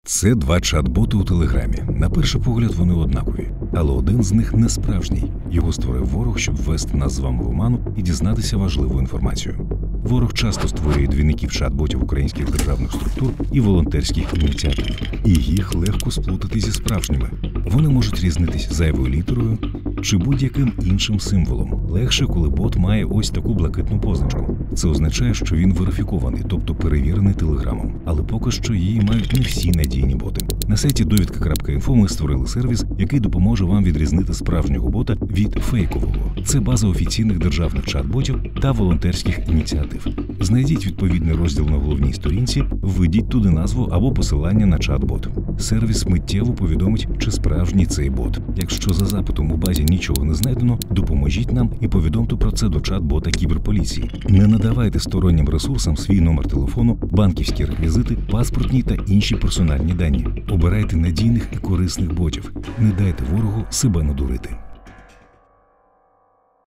Це два чат-боти у Телеграмі. На перший погляд вони однакові, але один з них не справжній. Його створив ворог, щоб ввести нас з вами в оману і дізнатися важливу інформацію. Ворог часто створює двійників чат-ботів українських державних структур і волонтерських ініціатив. І їх легко сплутати зі справжніми. Вони можуть різнитись зайвою літерою чи будь-яким іншим символом. Легше, коли бот має ось таку блакитну позначку. Це означає, що він верифікований, тобто перевірений Телеграмом. Але поки що її мають не всі надійні боти. На сайті довідка.інфо ми створили сервіс, який допоможе вам відрізнити справжнього бота від фейкового. Це база офіційних державних чат-ботів та волонтерських ініціатив. Знайдіть відповідний розділ на головній сторінці, введіть туди назву або посилання на чат-бот. Сервіс миттєво повідомить, чи справжній цей бот. Якщо за запитом у базі нічого не знайдено, допоможіть нам і повідомте про це до чат-бота кіберполіції. Не надавайте стороннім ресурсам свій номер телефону, банківські реквізити, паспортні та інші персональні дані. Обирайте надійних і корисних ботів. Не дайте ворогу себе надурити.